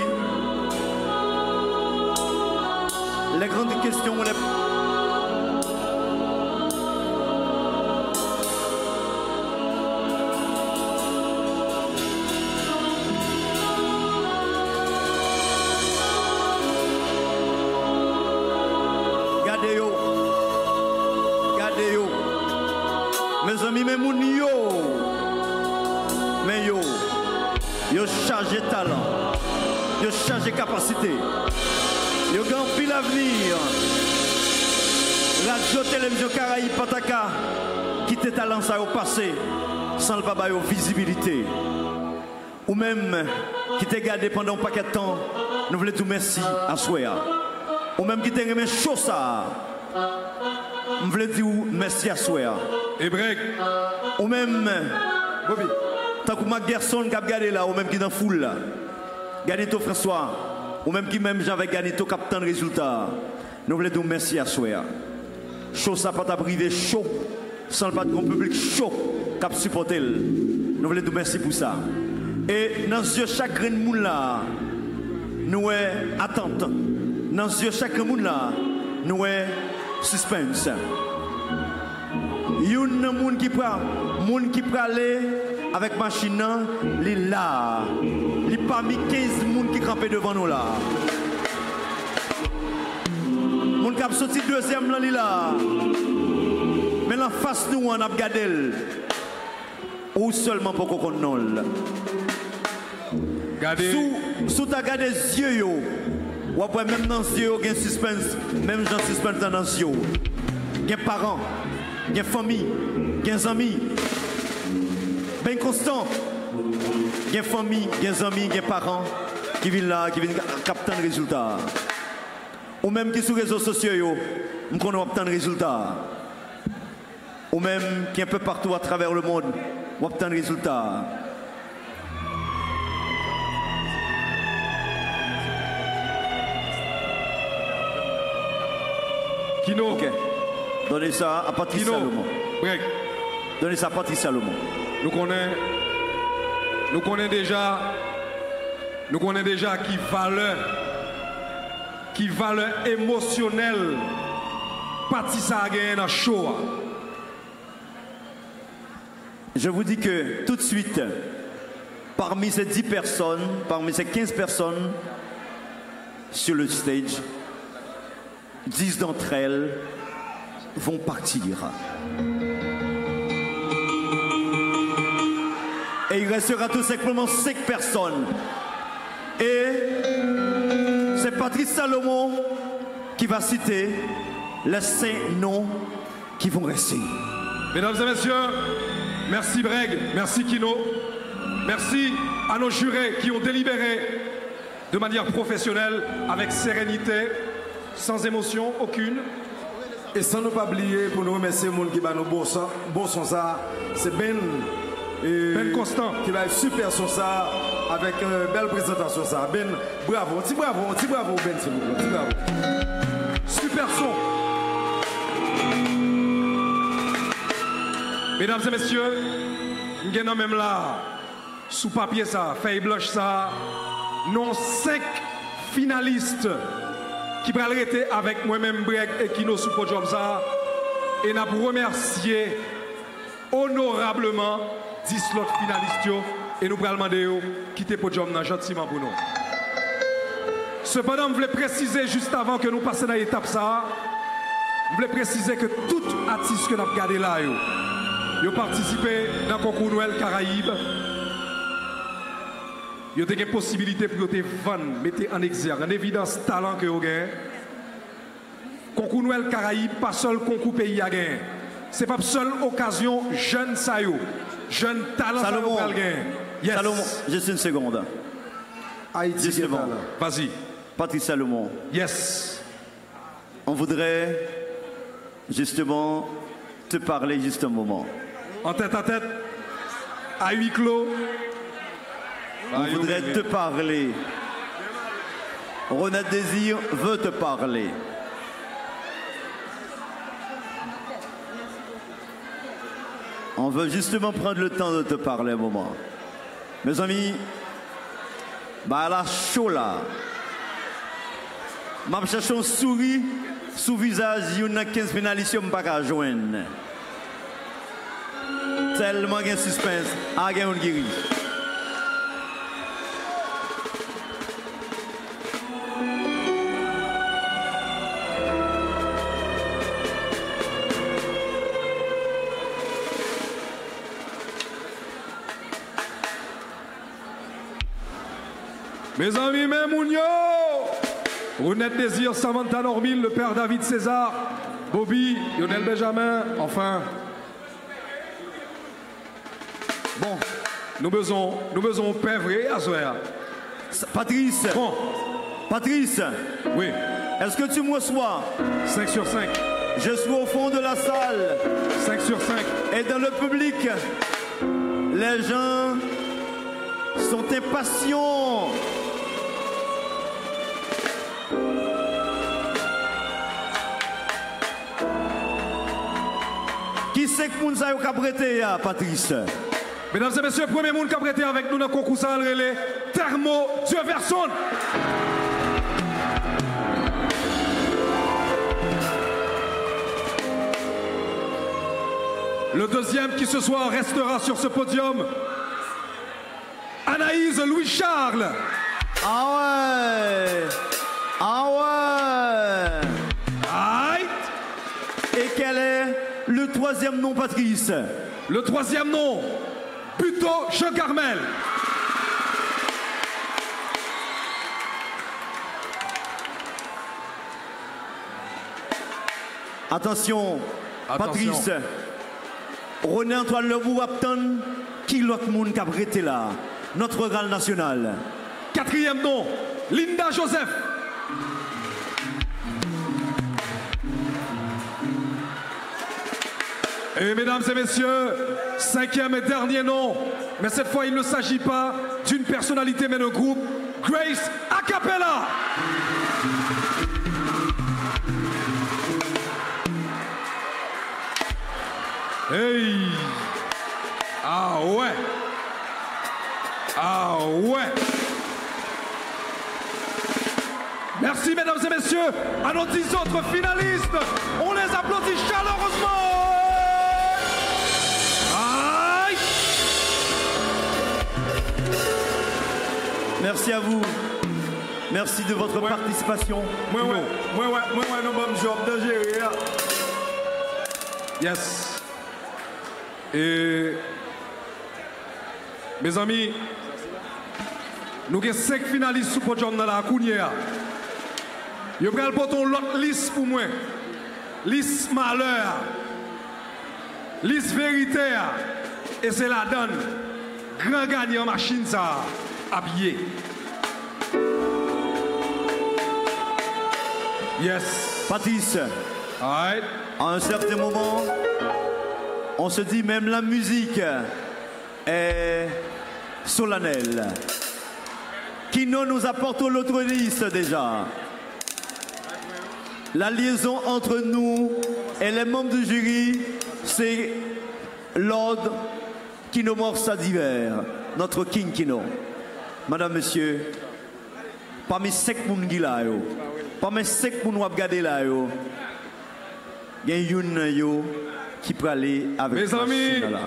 Les grandes questions, les... Gardez yo. Gardez yo. Mes amis, mes moun yo. Mais yo. Yo chargé talent. Yo chargé capacité. Yo grand pile l'avenir. Radio Télévision Caraïbe Pataka qui te talent ça au passé sans le baba yo visibilité. Ou même qui t'a gardé pendant un paquet de temps, nous voulons tout merci à Soya. Ou même qui t'a remis chaud ça, nous voulons dire merci à Soya. Et break. Ou même, Bobby, tant que ma garçon qui a gardé là, ou même qui est dans la foule là, Ganito François, ou même qui même j'avais Ganito captain de résultat, nous voulons dire merci à Soya. Chaud ça pas t'a privé chaud, sans le patron public chaud, qui a supporté. Nous voulons dire merci pour ça. Et dans ce chaque monde là, nous est attente. Dans ce chaque monde là, nous est suspense. Il y a un monde qui prend, monde qui prend aller avec machine, il est là. Il y a parmi quinze monde qui campent devant nous là. Monde qui a sorti deuxième là, il est là. Mais en face nous, on a regardé. Ou seulement pour qu'on connaisse. Sous sous ta garde des yeux, yo, ou après même dans les yeux, il y a un suspense, même dans le suspense dans les yeux. Il y a des parents, il y a des familles, il y a des amis. Ben constant. Il y a des familles, il y a des amis, il y a des parents qui viennent là, qui viennent capter le résultat. Ou même qui sur les réseaux sociaux, nous connaissons obtenir le résultat. Ou même qui est un peu partout à travers le monde, on obtient le résultat. Kino. Ok. Donnez ça à Patrice Kino. Salomon. Break. Donnez ça à Patrice Salomon. Nous connaissons, nous connaissons déjà, nous connaissons déjà qui valeur, qui valeur émotionnelle, Patrice a gagné dans le show. Je vous dis que tout de suite, parmi ces dix personnes, parmi ces quinze personnes sur le stage, dix d'entre elles vont partir. Et il restera tout simplement cinq personnes. Et ces Patrice Salomon qui va citer les cinq noms qui vont rester. Mesdames et messieurs, merci Breg, merci Kino, merci à nos jurés qui ont délibéré de manière professionnelle, avec sérénité, sans émotion aucune. Et sans ne pas oublier, pour nous remercier les gens qui nous bon son, bon son ça, c'est Ben. Ben Constant. Qui va être super son ça, avec une belle présentation ça. Ben, bravo, petit bravo, petit bravo Ben, s'il vous plaît, petit bravo. Super son. Mesdames et messieurs, nous avons même là, sous papier ça, feuille blanche ça, non cinq finalistes qui vont arrêter avec moi-même Breg et Kino sous podium ça, et nous remercier honorablement dix autres finalistes et nous allons demander de quitter le podium gentiment pour nous. Cependant, je voulais préciser juste avant que nous passions dans l'étape ça, je voulais préciser que tout artiste que nous avons regardé là, ils ont participé dans le concours Noël Caraïbes. Ils ont une possibilité pour te vendre, mettre en exergue, en évidence talent que vous avez. Concours Noël Caraïbes, pas seul concours pays à gagner. Ce n'est pas seule occasion jeune sayo, jeune talent Salomon, à gagner. Yes. Salomon, juste une seconde. Haïti, justement. Vas-y. Patrice Salomon. Yes. On voudrait justement te parler juste un moment. En tête à tête, à huis clos. On voudrait te parler. Ronald Désir veut te parler. On veut justement prendre le temps de te parler un moment. Mes amis, bah la chaud là. Je cherche un souris sous visage, il y a quinze finalistes qui ne pas à joindre. Tellement de suspense, à gagner un guéri. Mes amis, mes mounio, Ronette Désir, Samantha Normil, le père David César, Bobby, Lionel Benjamin, enfin. Bon, nous besoin, nous besoin pain vrai à soir. Patrice. Bon. Patrice. Oui. Est-ce que tu me reçois? cinq sur cinq. Je suis au fond de la salle. cinq sur cinq. Et dans le public, les gens sont impatients. Qui c'est que Mounsa a prêté, Patrice? Mesdames et messieurs, premier monde qui a prêté avec nous dans le concours ça, le Thermo Dieu Verson. Le deuxième qui ce soir restera sur ce podium, Anaïs Louis-Charles. Ah ouais. Ah ouais. Aïe. Et quel est le troisième nom, Patrice? Le troisième nom, Puto Jean Carmel. Attention, Attention. Patrice. René Antoine Lebou Apton, qui l'autre monde qui a prêté là? Notre Ral national. Quatrième nom, Linda Joseph. Et mesdames et messieurs, cinquième et dernier nom, mais cette fois il ne s'agit pas d'une personnalité mais d'un groupe, Grace Acapella. Hey! Ah ouais! Ah ouais! Merci mesdames et messieurs, à nos dix autres finalistes, on les applaudit chaleureusement! Aïe! Merci à vous. Merci de votre ouais. participation. Moi, ouais, moi, ouais, moi, ouais, nous avons job de gérer. Yes. Et mes amis, nous avons cinq finalistes sous podium dans la Kounia. Je vais porter l'autre liste pour moi. Liste malheur. Liste vérité. Et c'est la donne. Grand gagnant machine ça. Habillé. Yes. Patrice. Right. À un certain moment, on se dit même la musique est solennelle. Kino nous apporte l'autre liste déjà. La liaison entre nous et les membres du jury, c'est Lord Kino Morsa d'hiver, notre King Kino. Madame, monsieur, parmi cinq personnes qui sont là, parmi cinq personnes qui ont regardé là, il y a une qui peut aller avec mes amis. Là.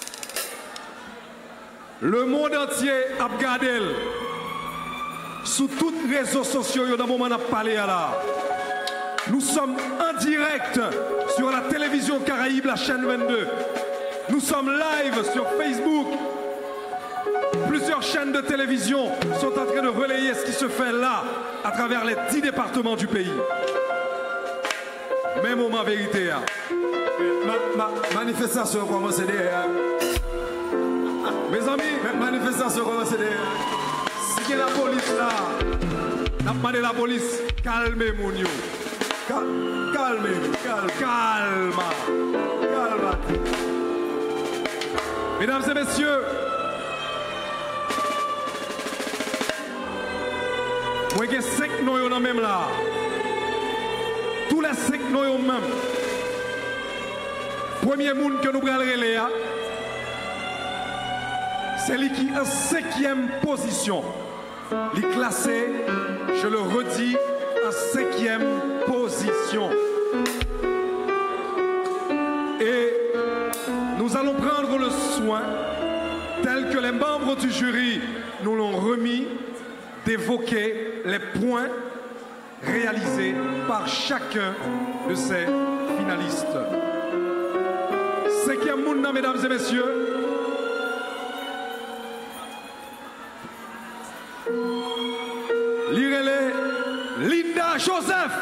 Le monde entier a regardé sous tous les réseaux sociaux dans le moment où on a parlé là. Nous sommes en direct sur la télévision Caraïbe, la chaîne vingt-deux. Nous sommes live sur Facebook. Plusieurs chaînes de télévision sont en train de relayer ce qui se fait là, à travers les dix départements du pays. Même moment vérité. Hein. Ma, ma, manifestation commence derrière. Mes amis, manifestation commence derrière. Si la police là, n'a pas demandé la police, calmez-vous. Calmez-vous, calme, calme, calme. Mesdames et messieurs, moi j'ai cinq noms dans même là. Tous les cinq noms même. Premier monde que nous allons relayer, c'est lui qui est en cinquième position. Il est classé, je le redis, en cinquième position. Et nous allons prendre le soin, tel que les membres du jury nous l'ont remis, d'évoquer les points réalisés par chacun de ces finalistes. Cinquième monde, mesdames et messieurs. Lirez-les, Linda Joseph.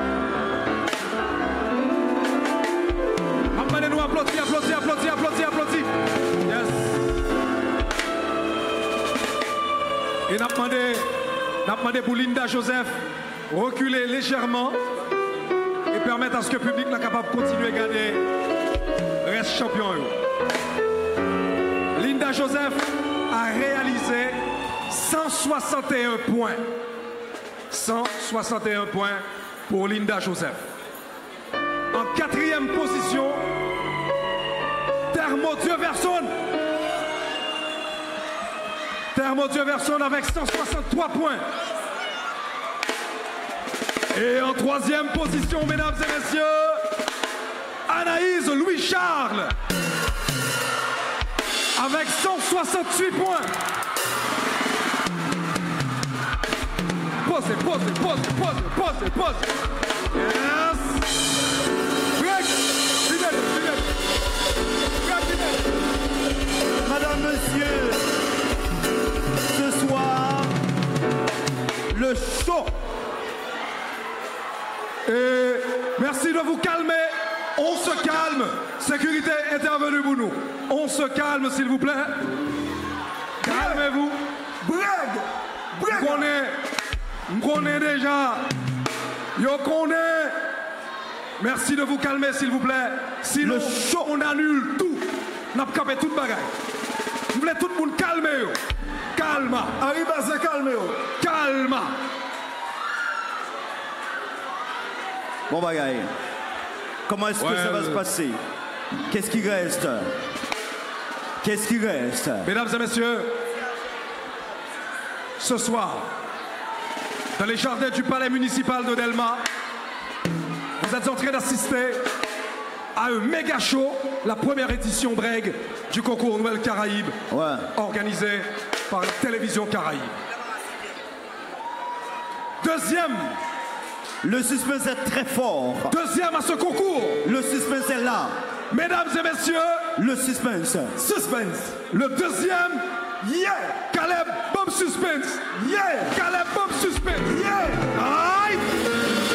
Appelez-nous, applaudissez, applaudissez, applaudissez, applaudissez, applaudissez. Yes. Et n'a demandé, n'a demandé pour Linda Joseph reculer légèrement et permettre à ce que le public soit capable de continuer à gagner. Reste champion. Linda Joseph a réalisé cent soixante et un points. cent soixante et un points pour Linda Joseph. En quatrième position, Thermodieu Verson. Thermodieu Verson avec cent soixante-trois points. Et en troisième position, mesdames et messieurs, Anaïs Louis-Charles avec cent soixante-huit points. Posez, posez, posez, posez, posez, posez. Yes. Break. Fidèle, fidèle. Break, fidèle. Madame, monsieur, ce soir, le show. Et merci de vous calmer. On se calme. Sécurité intervenue pour nous. On se calme, s'il vous plaît. Calmez-vous. Brag. Brag. On est... On connaît déjà. Yo connaît. Merci de vous calmer, s'il vous plaît. Sinon, le show, on annule tout. On a capé toute bagaille. Vous voulez tout le monde calmer. Calme. Arrive à se calmer. Calme. Bon bagaille. Comment est-ce ouais, que ça va euh... se passer? Qu'est-ce qui reste? Qu'est-ce qui reste? Mesdames et messieurs, ce soir, dans les jardins du palais municipal de Delma, vous êtes en train d'assister à un méga show, la première édition Breg du concours Noël Caraïbe, ouais. organisé par la télévision Caraïbe. Deuxième. Le suspense est très fort. Deuxième à ce concours. Le suspense est là. Mesdames et messieurs. Le suspense. Suspense. Le deuxième. Yeah. Caleb Bob Suspense. Yeah. Caleb Bob Suspense. Yeah. Aïe.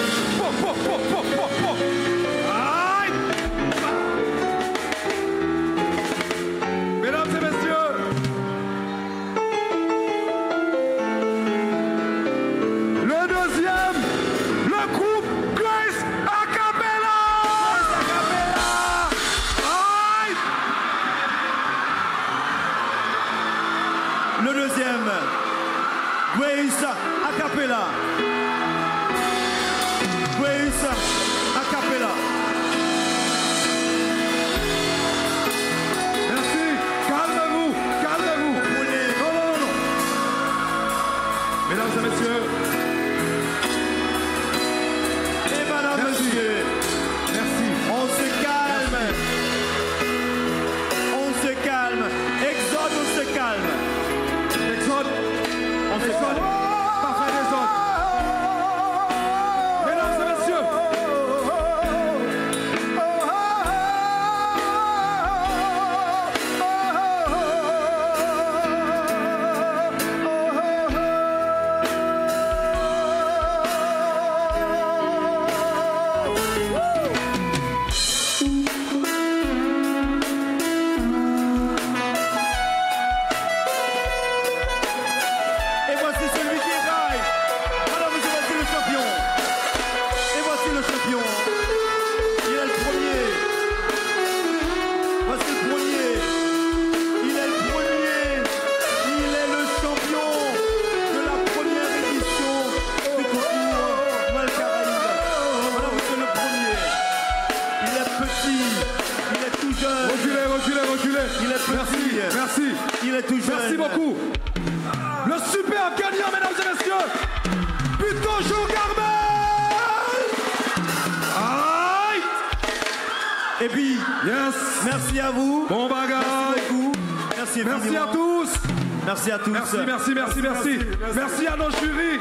reculer. Il est Merci, petit. merci. Il est tout jeune. Merci beaucoup. Le super gagnant, mesdames et messieurs. Putain, Jean Carmel. Aïe. Et puis, yes. Merci à vous. Bon bagage. Merci beaucoup. Merci, merci à tous. Merci à tous. Merci, merci, merci, merci. Merci, merci à nos jurys.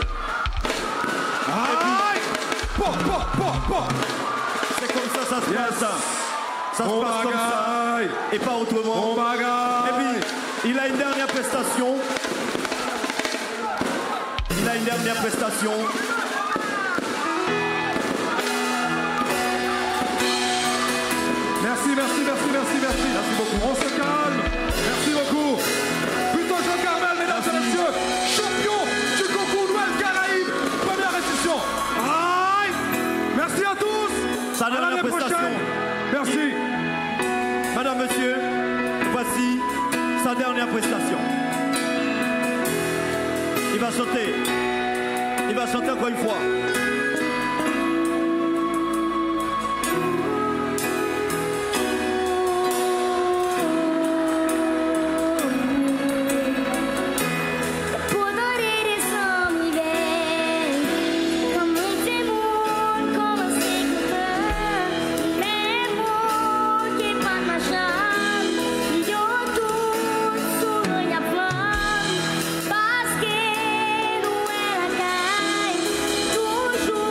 Aïe. Bon, bon, bon, bon. C'est comme ça, ça se yes. passe. Ça bon se passe bagaille. comme ça. Et pas autrement. Bon bagage. Et puis, il a une dernière prestation. Il a une dernière prestation. Merci, merci, merci, merci, merci. Merci beaucoup. On se calme. Merci beaucoup. Plutôt Jean Carmel, mesdames et messieurs, champion du concours Noël Caraïbes, première édition. Aïe. Merci à tous. Sa à dernière l'année prestation. prochaine. Merci. Madame, monsieur, voici sa dernière prestation. Il va chanter. Il va chanter encore une fois. Parce que nous, elle a toujours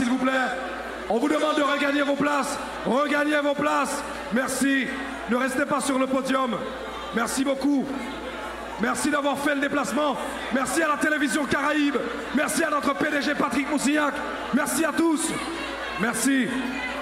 s'il vous plaît. On vous demande de regagner vos places. Regagnez vos places. Merci. Ne restez pas sur le podium. Merci beaucoup. Merci d'avoir fait le déplacement. Merci à la télévision Caraïbe. Merci à notre P D G Patrick Moussignac. Merci à tous. Merci.